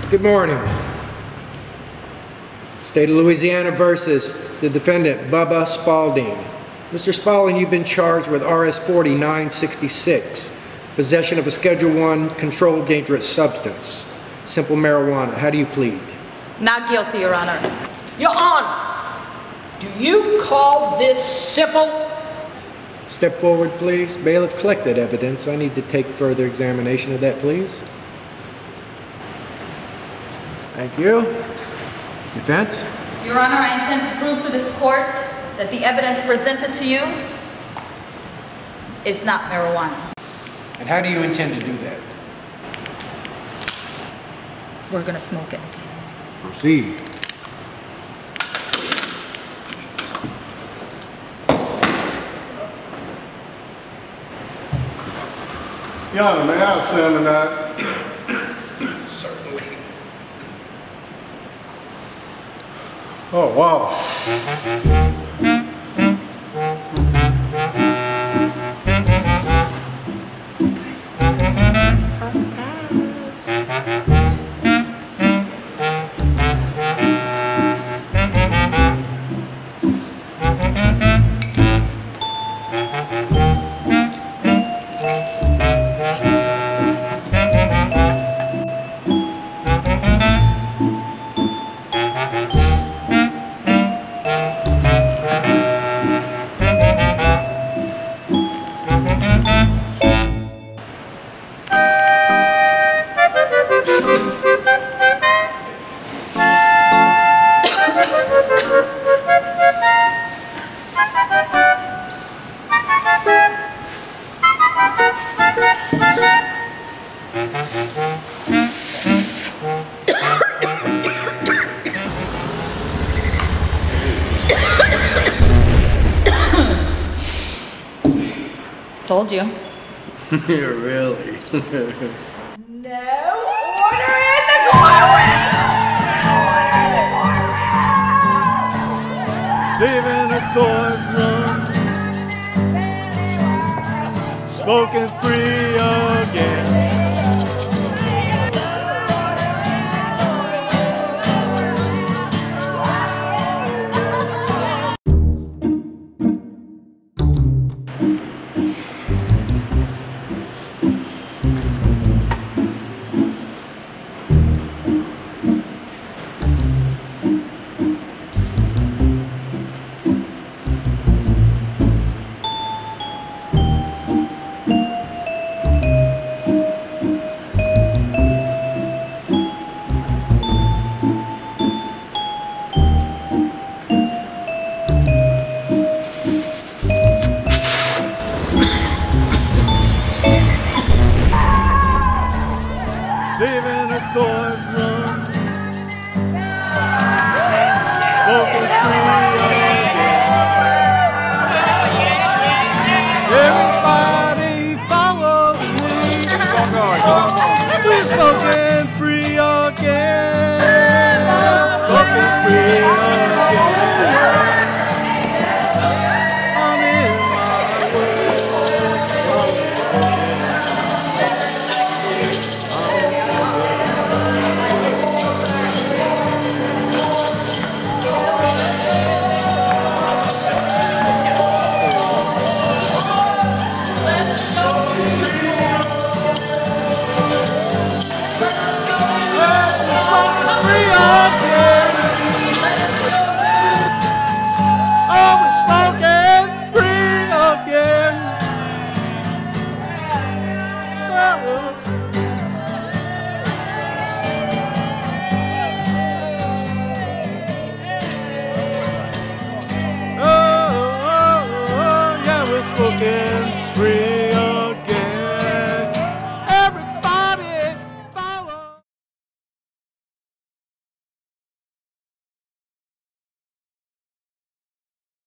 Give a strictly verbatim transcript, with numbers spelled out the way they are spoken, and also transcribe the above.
Good morning. State of Louisiana versus the defendant, Bubba Spalding. Mister Spalding, you've been charged with R S forty-nine sixty-six, possession of a Schedule one controlled dangerous substance, simple marijuana. How do you plead? Not guilty, Your Honor. Your Honor, do you call this simple? Step forward, please. Bailiff, collect that evidence. I need to take further examination of that, please. Thank you. Defense? Your Honor, I intend to prove to this court that the evidence presented to you is not marijuana. And how do you intend to do that? We're gonna smoke it. Proceed. Your Honor, may I examine that? Certainly. Oh, wow. Told you. Really? No order in the courtroom! Leaving the courtroom, smoking free again. Leaving the courtroom, smoking free again. Everybody follow me. We're smoking free again. Smoking free again. I'm in my way. Smoking free.